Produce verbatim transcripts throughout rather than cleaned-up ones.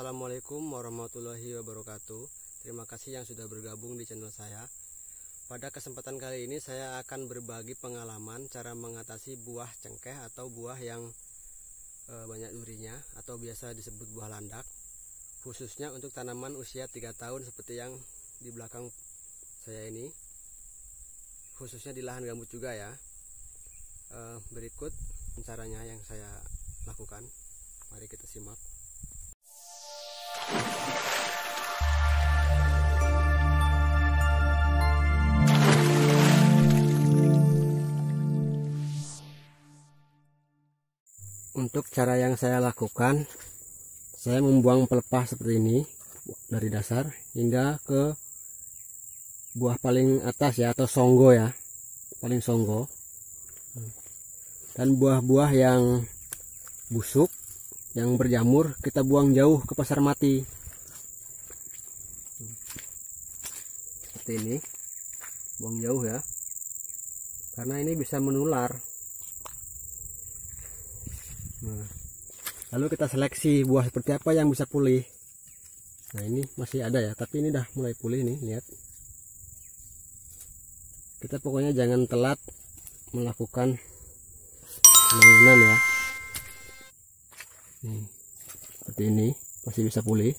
Assalamualaikum warahmatullahi wabarakatuh. Terima kasih yang sudah bergabung di channel saya. Pada kesempatan kali ini saya akan berbagi pengalaman cara mengatasi buah cengkeh atau buah yang e, banyak durinya atau biasa disebut buah landak, khususnya untuk tanaman usia tiga tahun seperti yang di belakang saya ini, khususnya di lahan gambut juga ya. E, berikut caranya yang saya lakukan, mari kita simak. Untuk cara yang saya lakukan, saya membuang pelepah seperti ini dari dasar hingga ke buah paling atas ya, atau songgo ya, paling songgo. Dan buah-buah yang busuk, yang berjamur, kita buang jauh ke pasar mati. Seperti ini, buang jauh ya, karena ini bisa menular. Nah, lalu kita seleksi buah seperti apa yang bisa pulih. Nah, ini masih ada ya, tapi ini udah mulai pulih nih, lihat. Kita pokoknya jangan telat melakukan penanganan ya. Nih, seperti ini masih bisa pulih.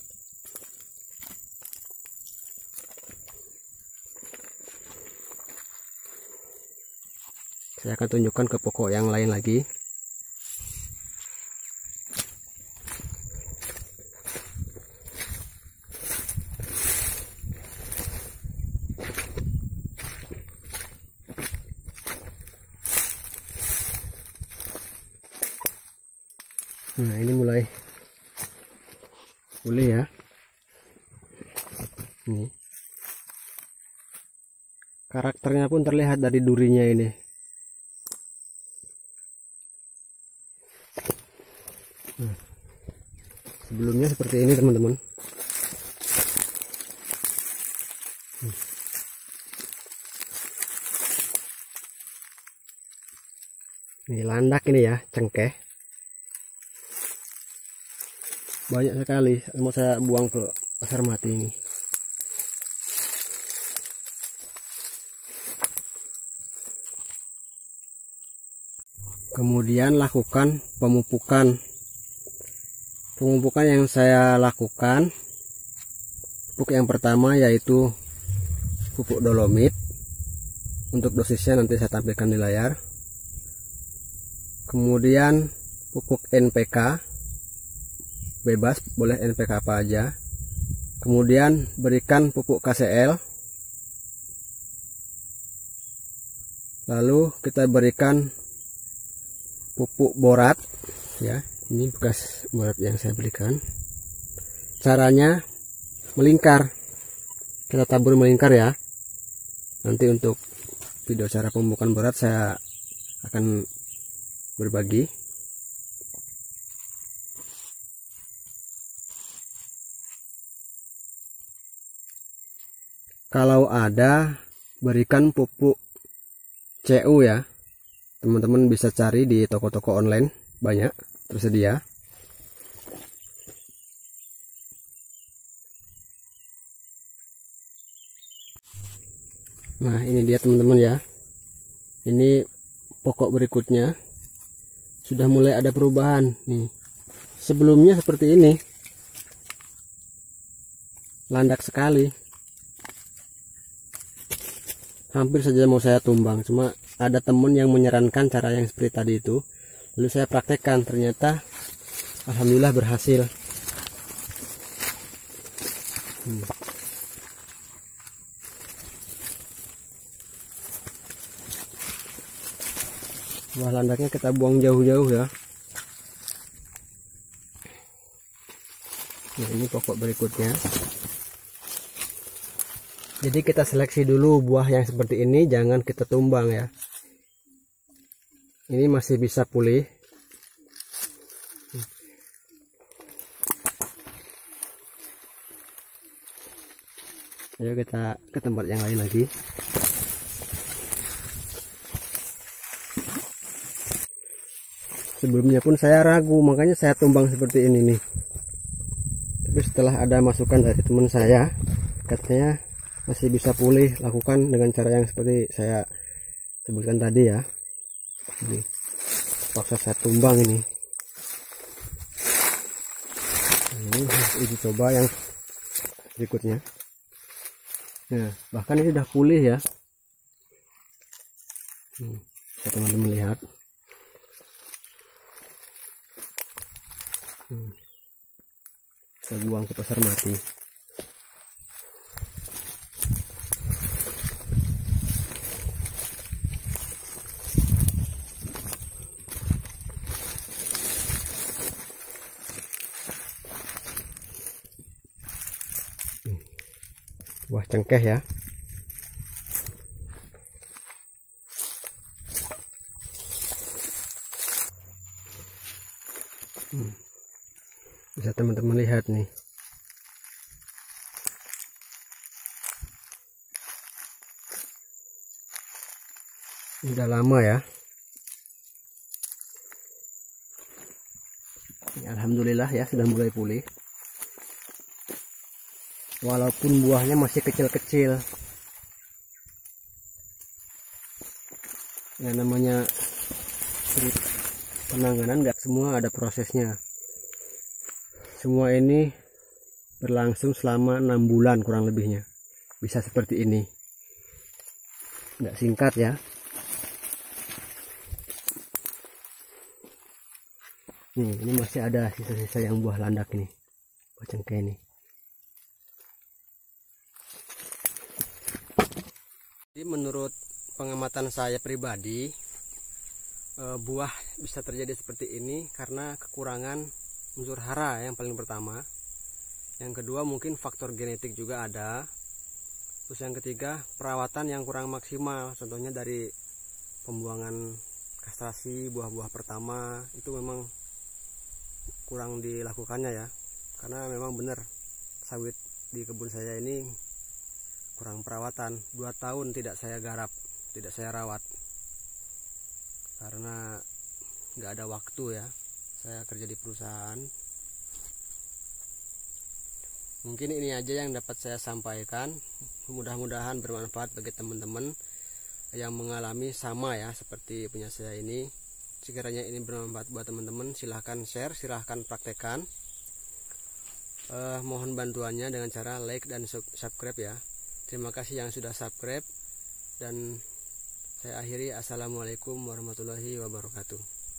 Saya akan tunjukkan ke pokok yang lain lagi. Nah, ini mulai pulih ya. Ini karakternya pun terlihat dari durinya ini. Nah, sebelumnya seperti ini teman-teman. Ini landak ini ya, cengkeh. Banyak sekali, mau saya buang ke pasar mati ini. Kemudian lakukan pemupukan. Pemupukan yang saya lakukan, pupuk yang pertama yaitu pupuk dolomit. Untuk dosisnya nanti saya tampilkan di layar. Kemudian pupuk N P K. Bebas, boleh N P K apa aja. Kemudian berikan pupuk K C L. Lalu kita berikan pupuk borat ya. Ini bekas borat yang saya berikan. Caranya melingkar. Kita tabur melingkar ya. Nanti untuk video cara pemupukan borat saya akan berbagi. Kalau ada, berikan pupuk C U ya. Teman-teman bisa cari di toko-toko online, banyak tersedia. Nah, ini dia teman-teman ya. Ini pokok berikutnya. Sudah mulai ada perubahan nih. Sebelumnya seperti ini. Landak sekali. Hampir saja mau saya tumbang, cuma ada temen yang menyarankan cara yang seperti tadi itu, lalu saya praktekkan, ternyata alhamdulillah berhasil. hmm. Buah landaknya kita buang jauh-jauh ya. Nah, ini pokok berikutnya. Jadi kita seleksi dulu buah yang seperti ini, jangan kita tumbang ya. Ini masih bisa pulih. Ayo kita ke tempat yang lain lagi. Sebelumnya pun saya ragu, makanya saya tumbang seperti ini nih. Tapi setelah ada masukan dari teman saya, katanya masih bisa pulih, lakukan dengan cara yang seperti saya sebutkan tadi ya. Ini paksa saya tumbang ini. Ini harus uji coba yang berikutnya. Nah, bahkan ini sudah pulih ya. Hmm, bisa teman-teman lihat. Hmm. Saya buang ke pasar mati. Buah cengkeh ya. Hmm. Bisa teman-teman lihat nih. Udah lama ya. Alhamdulillah ya, sudah mulai pulih. Walaupun buahnya masih kecil-kecil. Ya namanya penanganan nggak semua ada prosesnya. Semua ini berlangsung selama enam bulan kurang lebihnya. Bisa seperti ini. Nggak singkat ya. Nih, ini masih ada sisa-sisa yang buah landak ini. Buah cengkeh ini. Jadi menurut pengamatan saya pribadi, e, buah bisa terjadi seperti ini karena kekurangan unsur hara yang paling pertama. Yang kedua mungkin faktor genetik juga ada. Terus yang ketiga perawatan yang kurang maksimal. Contohnya dari pembuangan kastrasi buah-buah pertama itu memang kurang dilakukannya ya. Karena memang benar sawit di kebun saya ini kurang perawatan. Dua tahun tidak saya garap, tidak saya rawat karena nggak ada waktu ya, saya kerja di perusahaan. Mungkin ini aja yang dapat saya sampaikan, mudah-mudahan bermanfaat bagi teman-teman yang mengalami sama ya seperti punya saya ini. Sekiranya ini bermanfaat buat teman-teman, silahkan share, silahkan praktekkan. eh, mohon bantuannya dengan cara like dan subscribe ya. Terima kasih yang sudah subscribe, dan saya akhiri. Assalamualaikum warahmatullahi wabarakatuh.